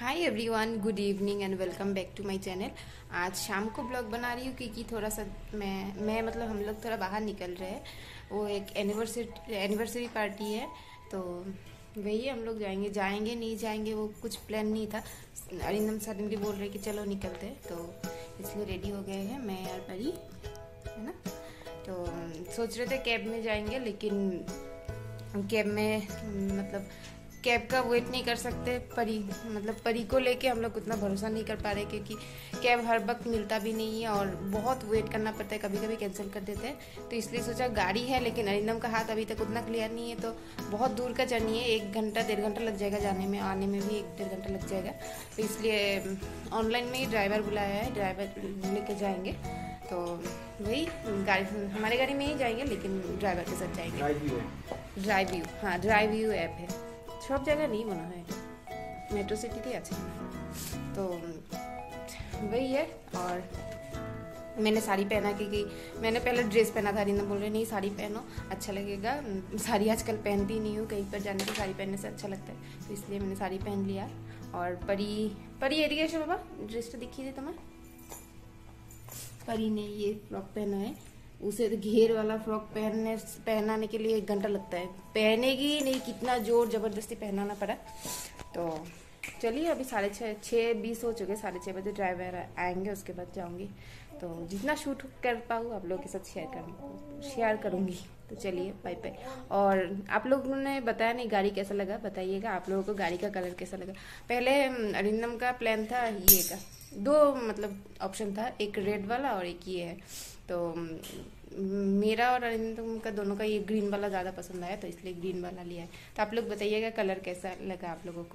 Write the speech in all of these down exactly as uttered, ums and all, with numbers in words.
Hi everyone, good evening and welcome back to my channel. आज शाम को blog बना रही हूँ क्योंकि थोड़ा सा मैं मैं मतलब हम लोग थोड़ा बाहर निकल रहे हैं। वो एक एनिवर्सरी एनिवर्सरी पार्टी है, तो वही हम लोग जाएंगे जाएंगे नहीं जाएंगे वो कुछ प्लान नहीं था। अरिंदम सडनली बोल रहे कि चलो निकलते हैं, तो इसलिए रेडी हो गए हैं मैं और परी, है ना। तो सोच रहे थे कैब में जाएंगे, लेकिन कैब में मतलब कैब का वेट नहीं कर सकते। परी मतलब परी को लेके हम लोग उतना भरोसा नहीं कर पा रहे, क्योंकि कैब हर वक्त मिलता भी नहीं है और बहुत वेट करना पड़ता है, कभी कभी कैंसिल कर देते हैं। तो इसलिए सोचा गाड़ी है, लेकिन अरिंदम का हाथ अभी तक उतना क्लियर नहीं है, तो बहुत दूर का जर्नी है, एक घंटा डेढ़ घंटा लग जाएगा जाने में, आने में भी एक डेढ़ घंटा लग जाएगा। तो इसलिए ऑनलाइन में ही ड्राइवर बुलाया है, ड्राइवर लेके जाएंगे। तो वही गाड़ी हमारे गाड़ी में ही जाएंगे, लेकिन ड्राइवर के साथ जाएंगे। ड्राइव यू हाँ ड्राइव यू ऐप है, सब जगह नहीं बना है, मेट्रो सिटी थी अच्छा है। तो वही है। और मैंने साड़ी पहना, क्योंकि मैंने पहले ड्रेस पहना था। अरिंदम बोल रहे नहीं साड़ी पहनो, अच्छा लगेगा। साड़ी आजकल पहनती नहीं हूँ, कहीं पर जाने पर साड़ी पहनने से अच्छा लगता है, तो इसलिए मैंने साड़ी पहन लिया। और परी परी एरिगेश बाबा ड्रेस तो दिखी थी तुम्हें। परी ने ये फ्रॉक पहना है, उसे तो घेर वाला फ्रॉक पहनने पहनाने के लिए एक घंटा लगता है, पहनेगी नहीं, कितना जोर जबरदस्ती पहनाना पड़ा। तो चलिए अभी साढ़े छः छः बीस हो चुके, साढ़े छः बजे ड्राइवर आएंगे, उसके बाद जाऊंगी। तो जितना शूट कर पाऊँ आप लोगों के साथ शेयर कर शेयर करूंगी। तो चलिए बाय बाय। और आप लोगों ने बताया नहीं गाड़ी कैसा लगा, बताइएगा आप लोगों को गाड़ी का कलर कैसा लगा। पहले अरिंदम का प्लान था ये का, दो मतलब ऑप्शन था, एक रेड वाला और एक ये है। तो मेरा और अरिंदम का दोनों का ये ग्रीन वाला ज़्यादा पसंद आया, तो इसलिए ग्रीन वाला लिया है। तो आप लोग बताइएगा कलर कैसा लगा आप लोगों को।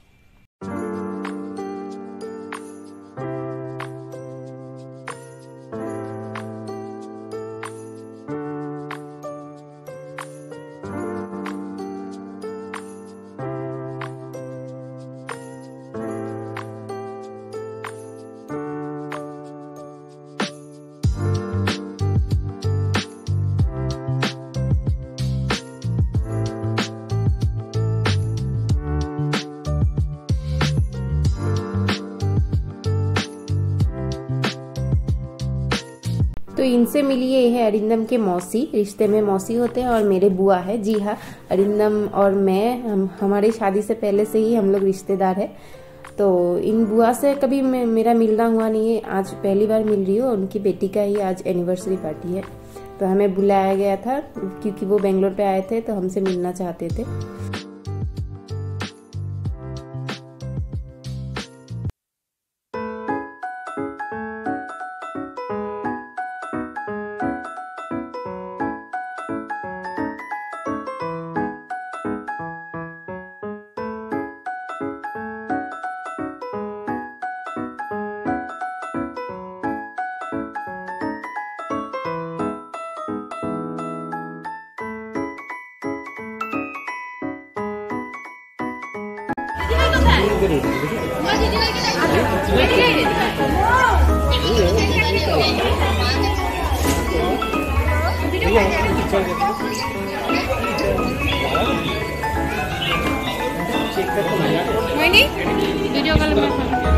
तो इनसे मिली ये है अरिंदम के मौसी, रिश्ते में मौसी होते हैं, और मेरे बुआ है। जी हाँ, अरिंदम और मैं हम हमारी शादी से पहले से ही हम लोग रिश्तेदार है। तो इन बुआ से कभी मेरा मिलना हुआ नहीं है, आज पहली बार मिल रही हूँ। उनकी बेटी का ही आज एनिवर्सरी पार्टी है, तो हमें बुलाया गया था क्योंकि वो बेंगलोर पे आए थे, तो हमसे मिलना चाहते थे। वीडियो कॉल में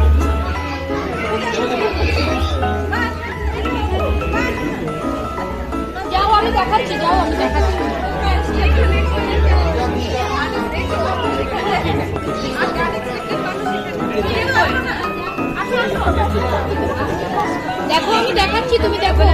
যাও, আমি দেখাচ্ছি, যাও আমি দেখাচ্ছি। দেখো আমি দেখাচ্ছি, তুমি দেখো।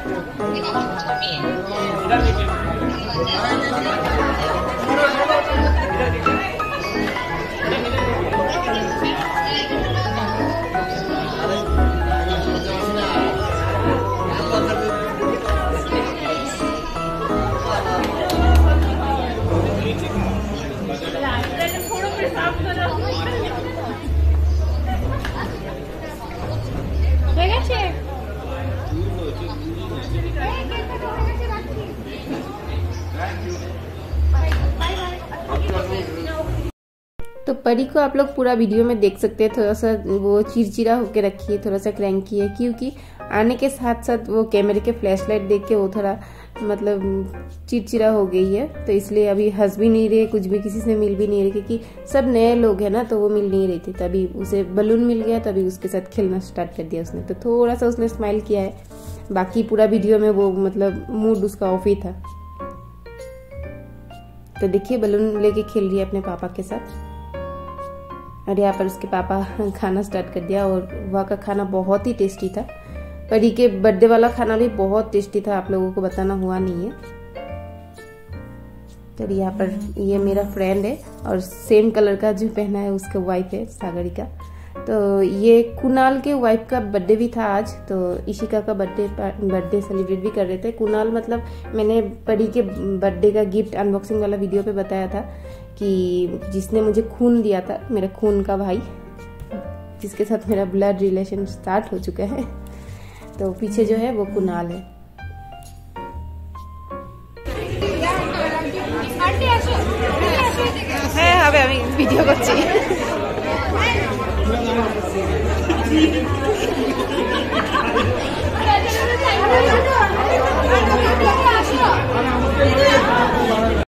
Gracias. तो परी को आप लोग पूरा वीडियो में देख सकते हैं, थोड़ा सा वो चिड़चिड़ा होकर रखी है, थोड़ा सा क्रैंकी है, क्योंकि आने के साथ साथ वो कैमरे के फ्लैश लाइट देख के वो थोड़ा मतलब चिड़चिड़ा हो गई है। तो इसलिए अभी हंस भी नहीं रही, कुछ भी किसी से मिल भी नहीं रही, क्योंकि सब नए लोग हैं ना, तो वो मिल नहीं रही थी। तभी उसे बलून मिल गया, तभी उसके साथ खेलना स्टार्ट कर दिया उसने। तो थोड़ा सा उसने स्माइल किया है, बाकी पूरा वीडियो में वो मतलब मूड उसका ऑफ ही था। तो देखिए बलून लेके खेल रही है अपने पापा के साथ, और यहाँ पर उसके पापा खाना स्टार्ट कर दिया। और वहाँ का खाना बहुत ही टेस्टी था। परी के बर्थडे वाला खाना भी बहुत टेस्टी था, आप लोगों को बताना हुआ नहीं है। तो यहाँ पर ये मेरा फ्रेंड है, और सेम कलर का जो पहना है उसका वाइफ है सागरिका। तो ये कुणाल के वाइफ का बर्थडे भी था आज, तो इशिका का बर्थडे बर्थडे सेलिब्रेट भी कर रहे थे। कुणाल मतलब मैंने परी के बर्थडे का गिफ्ट अनबॉक्सिंग वाला वीडियो पे बताया था कि जिसने मुझे खून दिया था, मेरा खून का भाई, जिसके साथ मेरा ब्लड रिलेशन स्टार्ट हो चुका है। तो पीछे जो है वो कुणाल है। হ্যাঁ হবে, আমি ভিডিও করছি।